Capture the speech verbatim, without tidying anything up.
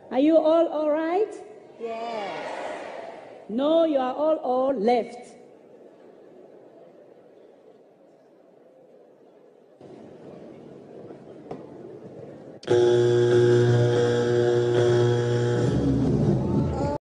Are you all all right? Yes. No, you are all all left. Uh...